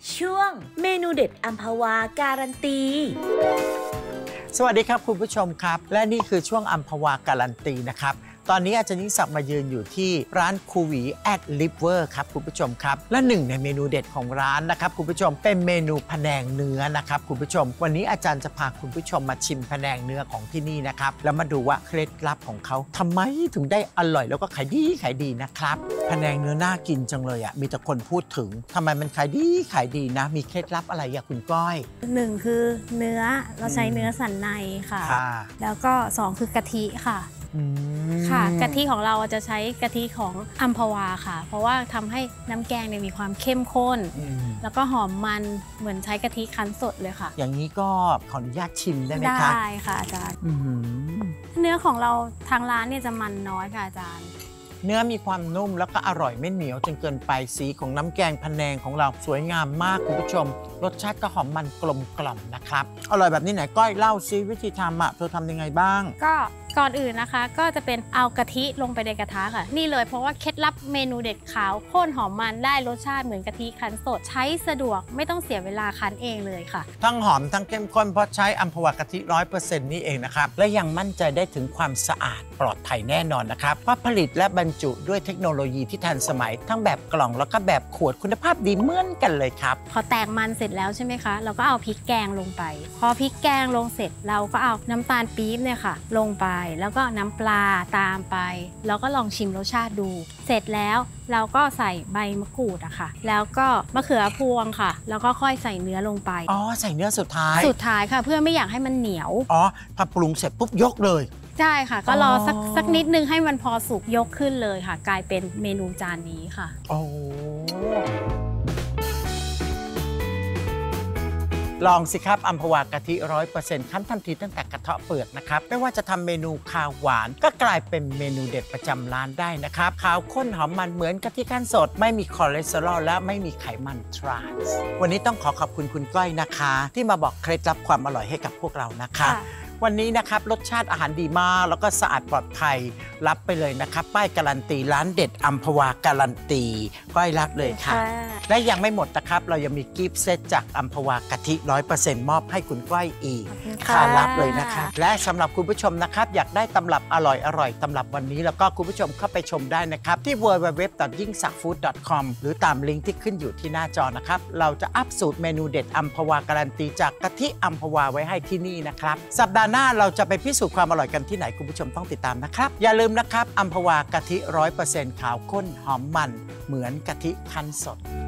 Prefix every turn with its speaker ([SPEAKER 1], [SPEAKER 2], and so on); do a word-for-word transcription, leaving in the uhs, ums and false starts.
[SPEAKER 1] ช่วงเมนูเด็ดอัมพวาการันตี
[SPEAKER 2] สวัสดีครับคุณผู้ชมครับและนี่คือช่วงอัมพวาการันตีนะครับตอนนี้อาจารย์ยิ่งศักดิ์มายืนอยู่ที่ร้านคูหวีแอดลิเวอร์ครับคุณผู้ชมครับและหนึ่งในเมนูเด็ดของร้านนะครับคุณผู้ชมเป็นเมนูพะแนงเนื้อนะครับคุณผู้ชมวันนี้อาจารย์จะพาคุณผู้ชมมาชิมพะแนงเนื้อของที่นี่นะครับแล้วมาดูว่าเคล็ดลับของเขาทำไมถึงได้อร่อยแล้วก็ขายดีขายดีนะครับพะแนงเนื้อน่ากินจังเลยอ่ะมีแต่คนพูดถึงทำไมมันขายดีขายดีนะมีเคล็ดลับอะไรอะคุณก้อย
[SPEAKER 3] หนึ่งคือเนื้อเราใช้เนื้อสันในค่ะแล้วก็สองคือกะทิค่ะค่ะกะทิของเราจะใช้กะทิของอัมพวาค่ะเพราะว่าทำให้น้ำแกงเนี่ยมีความเข้มข้นแล้วก็หอมมันเหมือนใช้กะทิคั้นสดเลยค่ะ
[SPEAKER 2] อย่างนี้ก็ขออนุญาตชิมได้ไหมคะ
[SPEAKER 3] ได้ค่ะอาจารย์เนื้อของเราทางร้านเนี่ยจะมันน้อยค่ะอาจารย์
[SPEAKER 2] เนื้อมีความนุ่มแล้วก็อร่อยไม่เหนียวจนเกินไปสีของน้ำแกงพะแนงของเราสวยงามมากคุณผู้ชมรสชาติก็หอมมันกลมกล่อมนะครับอร่อยแบบนี้ไหนก้อยเล่าซิวิธีทำอ่ะเธอทำยังไงบ้าง
[SPEAKER 3] ก็ก่อนอื่นนะคะก็จะเป็นเอากะทิลงไปในกระทะค่ะนี่เลยเพราะว่าเคล็ดลับเมนูเด็ดขาวข้นหอมมันได้รสชาติเหมือนกะทิคั้นสดใช้สะดวกไม่ต้องเสียเวลาคั้นเองเลยค่ะ
[SPEAKER 2] ทั้งหอมทั้งเข้มข้นเพราะใช้อัมพวากะทิร้อยเปอร์เซ็นต์นี่เองนะครับและยังมั่นใจได้ถึงความสะอาดปลอดภัยแน่นอนนะครับเพราะผลิตและบรรจุด้วยเทคโนโลยีที่ทันสมัยทั้งแบบกล่องแล้วก็แบบขวดคุณภาพดีเหมือนกันเลยครับ
[SPEAKER 3] พอแตกมันเสร็จแล้วใช่ไหมคะเราก็เอาพริกแกงลงไปพอพริกแกงลงเสร็จเราก็เอาน้ำตาลปี๊บเนี่ยค่ะลงไปแล้วก็น้ำปลาตามไปแล้วก็ลองชิมรสชาติดูเสร็จแล้วเราก็ใส่ใบมะกรูดอะค่ะแล้วก็มะเขือพวงค่ะแล้วก็ค่อยใส่เนื้อลงไป
[SPEAKER 2] อ๋อใส่เนื้อสุดท้าย
[SPEAKER 3] สุดท้ายค่ะเพื่อไม่อยากให้มันเหนียว
[SPEAKER 2] อ๋อพอปรุงเสร็จปุ๊บยกเลย
[SPEAKER 3] ใช่ค่ะก็รอสักสักนิดนึงให้มันพอสุกยกขึ้นเลยค่ะกลายเป็นเมนูจานนี้ค่ะ
[SPEAKER 2] โอ้ลองสิครับอัมพวากะทิร้อยเปอร์เซ็นต์คั้นทันทีตั้งแต่กระเทาะเปลือกนะครับไม่ว่าจะทำเมนูข้าวหวานก็กลายเป็นเมนูเด็ดประจำร้านได้นะครับขาวข้นหอมมันเหมือนกะทิขั้นสดไม่มีคอเลสเตอรอลและไม่มีไขมันทรานส์วันนี้ต้องขอขอบคุณคุณก้อยนะคะที่มาบอกเคล็ดลับความอร่อยให้กับพวกเรานะคะวันนี้นะครับรสชาติอาหารดีมากแล้วก็สะอาดปลอดภัยรับไปเลยนะครับป้ายการันตีร้านเด็ดอัมพวาการันตีก้อยรับเลยค่ะและยังไม่หมดนะครับเรายังมีกิฟต์เซตจากอัมพวากะทิ ร้อยเปอร์เซ็นต์ มอบให้คุณก้อยอีกค่ะรับเลยนะคะและสำหรับคุณผู้ชมนะครับอยากได้ตำรับอร่อยอร่อยตำรับวันนี้แล้วก็คุณผู้ชมเข้าไปชมได้นะครับที่ ดับเบิลยู ดับเบิลยู ดับเบิลยู ดอท ยิ่งศักดิ์ฟู้ด ดอท คอม หรือตามลิงก์ที่ขึ้นอยู่ที่หน้าจอนะครับเราจะอัพสูตรเมนูเด็ดอัมพวาการันตีจากกะทิอัมพวาไว้ให้ที่นี่นะครับสัปดาห์หน้าเราจะไปพิสูจน์ความอร่อยกันที่ไหนคุณผู้ชมต้องติดตามนะครับอย่าลืมนะครับอัมพวากะทิ ร้อยเปอร์เซ็นต์ ขาวข้นหอมมันเหมือนกะทิคั้นสด